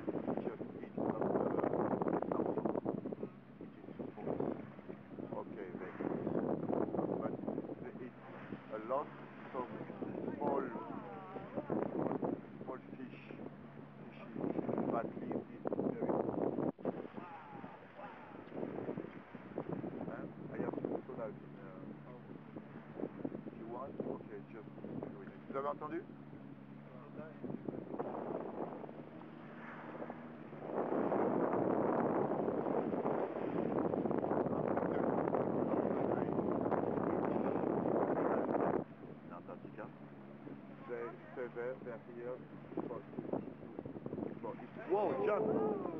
just east of Samsung, which is small. Okay, but it's a lot of small, small fishes, but it's very good. Hein? I have soda in, if you want, okay, just do it. Vous avez entendu? In Antarctica. They're here for, whoa, jump!